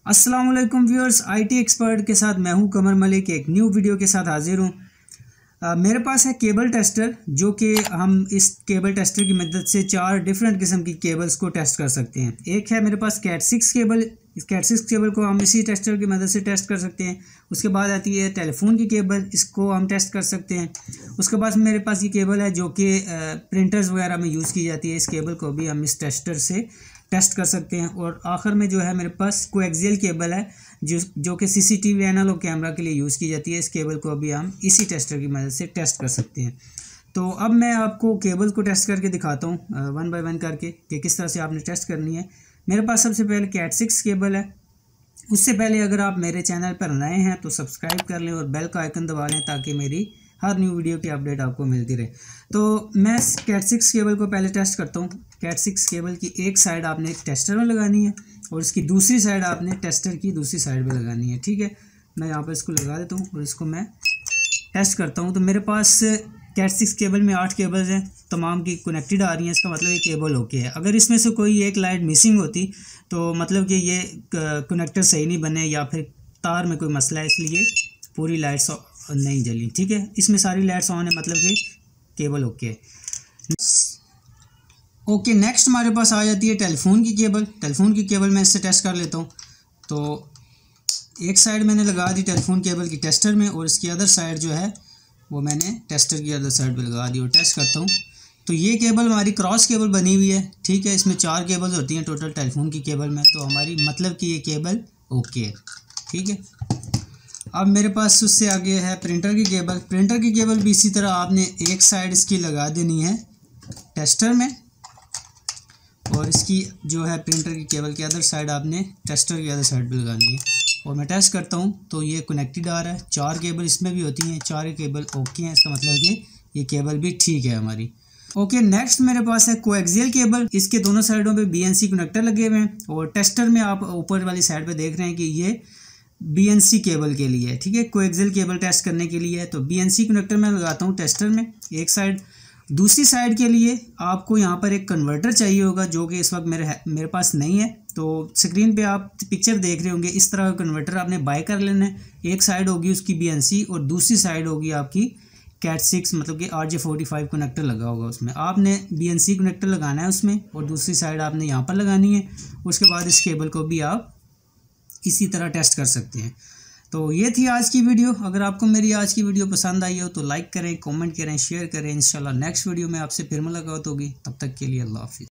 अस्सलाम वालेकुम viewers, IT expert के साथ मैं हूं कमर मलिक। एक न्यू वीडियो के साथ हाजिर हूं। मेरे पास है केबल टेस्टर, जो कि हम इस केबल टेस्टर की मदद से 4 डिफरेंट किस्म की केबल्स को टेस्ट कर सकते हैं। एक है मेरे पास कैट 6 केबल। इस कैट 6 केबल को हम इसी टेस्टर की मदद से टेस्ट कर सकते हैं। उसके बाद आती है टेलीफोन की केबल, इसको हम टेस्ट कर सकते हैं। उसके बाद मेरे पास ये केबल है जो कि प्रिंटर्स वगैरह में यूज़ की जाती है। इस केबल को भी हम इस टेस्टर से टेस्ट कर सकते हैं। और आखिर में जो है मेरे पास कोएक्सियल केबल है जो कि सीसीटीवी एनालॉग कैमरा के लिए यूज़ की जाती है। इस केबल को अभी हम इसी टेस्टर की मदद से टेस्ट कर सकते हैं। तो अब मैं आपको केबल को टेस्ट करके दिखाता हूँ वन बाय वन करके कि किस तरह से आपने टेस्ट करनी है। मेरे पास सबसे पहले कैट 6 केबल है। उससे पहले अगर आप मेरे चैनल पर नए हैं तो सब्सक्राइब कर लें और बेल का आइकन दबा लें ताकि मेरी हर न्यू वीडियो की अपडेट आपको मिलती रहे। तो मैं कैट 6 केबल को पहले टेस्ट करता हूँ। कैट 6 केबल की एक साइड आपने टेस्टर में लगानी है और इसकी दूसरी साइड आपने टेस्टर की दूसरी साइड पे लगानी है। ठीक है, मैं यहाँ पर इसको लगा देता हूँ और इसको मैं टेस्ट करता हूँ। तो मेरे पास कैट 6 केबल में 8 केबल्स हैं, तमाम की कनेक्टेड आ रही हैं। इसका मतलब ये केबल ओके है। अगर इसमें से कोई एक लाइट मिसिंग होती तो मतलब कि ये कनेक्टर सही नहीं बने या फिर तार में कोई मसला है, इसलिए पूरी लाइट्स नहीं जली। ठीक है, इसमें सारी लाइट्स ऑन है, मतलब कि केबल ओके है। ओके, नेक्स्ट हमारे पास आ जाती है टेलीफोन की केबल। टेलीफोन की केबल मैं इससे टेस्ट कर लेता हूँ। तो एक साइड मैंने लगा दी टेलीफोन केबल की टेस्टर में और इसकी अदर साइड जो है वो मैंने टेस्टर की अदर साइड पे लगा दी और टेस्ट करता हूँ। तो ये केबल हमारी क्रॉस केबल बनी हुई है। ठीक है, इसमें 4 केबल्स होती हैं टोटल टेलीफोन की केबल में। तो हमारी मतलब कि ये केबल ओके है। ठीक है, अब मेरे पास उससे आगे है प्रिंटर की केबल। प्रिंटर की केबल भी इसी तरह आपने एक साइड इसकी लगा देनी है टेस्टर में और इसकी जो है प्रिंटर की केबल की अदर साइड आपने टेस्टर की अदर साइड पे लगानी है। और मैं टेस्ट करता हूँ तो ये कनेक्टेड आ रहा है। 4 केबल इसमें भी होती हैं, 4 केबल ओके हैं। इसका मतलब ये केबल भी ठीक है हमारी। ओके, नेक्स्ट मेरे पास है कोएक्सियल केबल। इसके दोनों साइडों पे बीएनसी कनेक्टर लगे हुए हैं और टेस्टर में आप ऊपर वाली साइड पे देख रहे हैं कि ये बीएनसी केबल के लिए है। ठीक है, कोएक्सियल केबल टेस्ट करने के लिए है। तो बीएनसी कनेक्टर मैं लगाता हूँ टेस्टर में एक साइड। दूसरी साइड के लिए आपको यहाँ पर एक कन्वर्टर चाहिए होगा जो कि इस वक्त मेरे पास नहीं है। तो स्क्रीन पे आप पिक्चर देख रहे होंगे, इस तरह का कन्वर्टर आपने बाय कर लेना है। एक साइड होगी उसकी बीएनसी और दूसरी साइड होगी आपकी कैट 6, मतलब कि RJ45 कनेक्टर लगा होगा उसमें। आपने बीएनसी कनेक्टर लगाना है उसमें और दूसरी साइड आपने यहाँ पर लगानी है। उसके बाद इस केबल को भी आप इसी तरह टेस्ट कर सकते हैं। तो ये थी आज की वीडियो। अगर आपको मेरी आज की वीडियो पसंद आई हो तो लाइक करें, कमेंट करें, शेयर करें। इंशाल्लाह नेक्स्ट वीडियो में आपसे फिर मुलाकात होगी। तब तक के लिए अल्लाह हाफिज़।